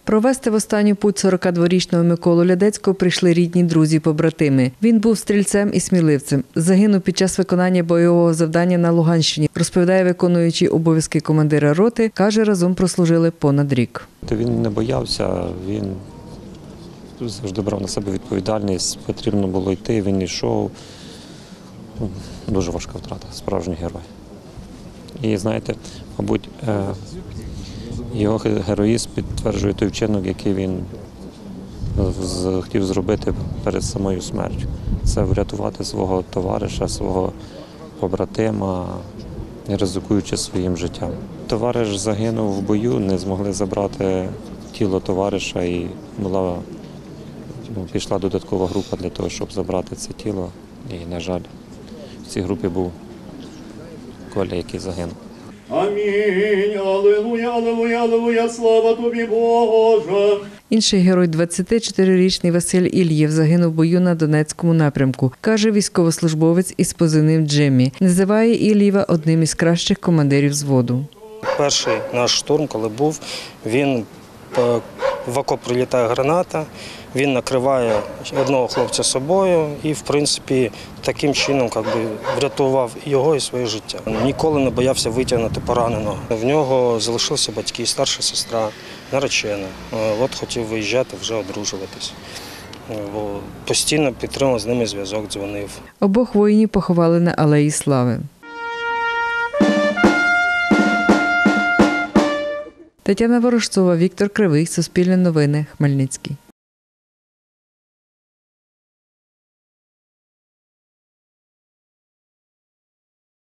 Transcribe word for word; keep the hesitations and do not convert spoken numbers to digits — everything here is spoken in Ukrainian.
Провести в останню путь сорокадворічного Миколу Лядецького прийшли рідні, друзі, побратими. Він був стрільцем і сміливцем. Загинув під час виконання бойового завдання на Луганщині, розповідає виконуючий обов'язки командира роти, каже, разом прослужили понад рік. Він не боявся, він завжди брав на себе відповідальність, потрібно було йти, він йшов. Дуже важка втрата, справжній герой. І знаєте, мабуть, його героїзм підтверджує той вчинок, який він хотів зробити перед самою смертю. Це врятувати свого товариша, свого побратима, ризикуючи своїм життям. Товариш загинув в бою, не змогли забрати тіло товариша, і була, ну, пішла додаткова група для того, щоб забрати це тіло. І, на жаль, в цій групі був Коля, який загинув. Амінь, алелуя, алелуя, алелуя, слава тобі, Боже. Інший герой, двадцятичотирирічний Василь Ільєв, загинув в бою на Донецькому напрямку, каже військовослужбовець із позивним Джиммі. Називає Ільєва одним із кращих командирів взводу. Перший наш штурм, коли був, він в окоп прилітає граната, він накриває одного хлопця собою і, в принципі, таким чином як би, врятував його і своє життя. Ніколи не боявся витягнути пораненого. В нього залишилися батьки, старша сестра, наречена. От хотів виїжджати, вже одружуватись. Постійно підтримував з ними зв'язок, дзвонив. Обох воїнів поховали на Алеї Слави. Тетяна Ворожцова, Віктор Кривий, Суспільне новини, Хмельницький.